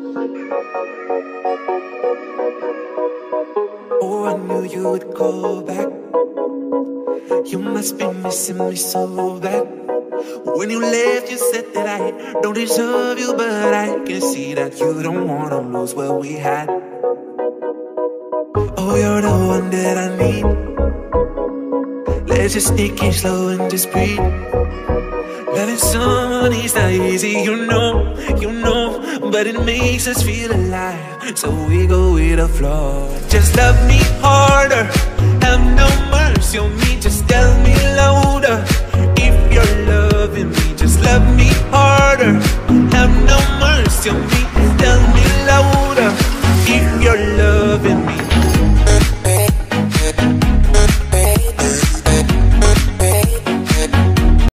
Oh, I knew you would call back. You must be missing me so bad. When you left, you said that I don't deserve you, but I can see that you don't wanna lose what we had. Oh, you're the one that I need. Let's just sneak in slow and just breathe. Loving someone is not easy, you know, but it makes us feel alive, so we go with the flow. Just love me harder, have no mercy on me, just tell me louder if you're loving